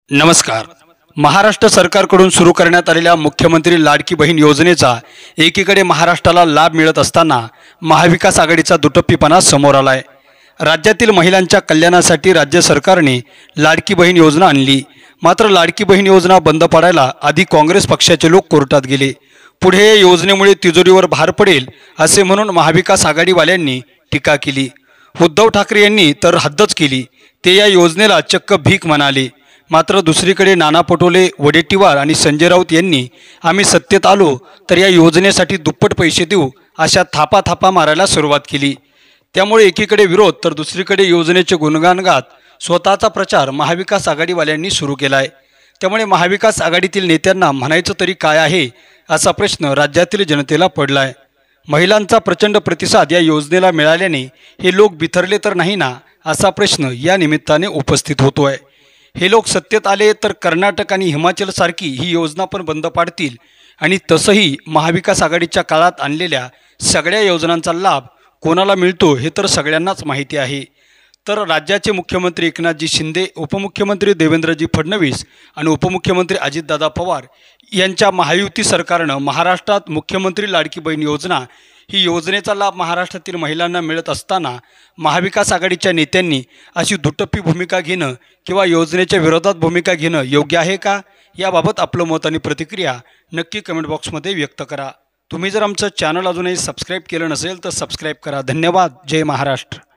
नमस्कार। महाराष्ट्र सरकारकडून सुरू करण्यात आलेल्या मुख्यमंत्री लाडकी बहीण योजनेचा एकीकडे महाराष्ट्राला लाभ मिळत असताना महाविकास आघाडीचा दुटप्पीपणा समोर आलाय। राज्यातील महिलांच्या कल्याणासाठी राज्य सरकारने लाडकी बहीण योजना आणली, मात्र लाडकी बहीण योजना बंद पाडायला आधी काँग्रेस पक्षाचे लोक कोर्टात गेले। पुढे या योजनेमुळे तिजोरीवर भार पडेल असे म्हणून महाविकास आघाडीवाल्यांनी टीका केली। उद्धव ठाकरे यांनी तर हद्दच केली, ते या योजनेला चक्क भीक म्हणाले। मात्र दुसरीकडे नाना पटोले, वडेट्टीवार आणि संजय राऊत यांनी आम्ही सत्तेत आलो तर या योजनेसाठी दुप्पट पैसे देऊ अशा थापा मारायला सुरुवात केली। त्यामुळे एकीकडे विरोध तर दुसरीकडे योजनेचे गुणगान गात स्वतःचा प्रचार महाविकास आघाडीवाल्यांनी सुरू केला आहे। त्यामुळे महाविकास आघाडीतील नेत्यांना म्हणायचं तरी काय आहे असा प्रश्न राज्यातील जनतेला पडला आहे। महिलांचा प्रचंड प्रतिसाद या योजनेला मिळाल्याने हे लोक बिथरले तर नाही ना असा प्रश्न या निमित्ताने उपस्थित होतोय। हे लोक सत्तेत आले तर कर्नाटक आणि हिमाचल सारखी ही योजना पण बंद पाडतील आणि तसंही महाविकास आघाडीच्या काळात आणलेल्या सगळ्या योजनांचा लाभ कोणाला मिळतो हे तर सगळ्यांनाच माहिती आहे। तर राज्याचे मुख्यमंत्री एकनाथजी शिंदे, उपमुख्यमंत्री देवेंद्रजी फडणवीस आणि उपमुख्यमंत्री अजितदादा पवार यांच्या महायुती सरकारनं महाराष्ट्रात मुख्यमंत्री लाडकी बहीण योजना ही योजनेचा लाभ महाराष्ट्रातील महिलांना मिळत असताना महाविकास आघाडीच्या नेत्यांनी अशी दुटप्पी भूमिका घेणं किंवा योजनेच्या विरोधात भूमिका घेणं योग्य आहे का? याबाबत आपलं मत आणि प्रतिक्रिया नक्की कमेंट बॉक्समध्ये व्यक्त करा। तुम्ही जर आमचं चॅनल अजूनही सबस्क्राईब केलं नसेल तर सबस्क्राईब करा। धन्यवाद। जय महाराष्ट्र।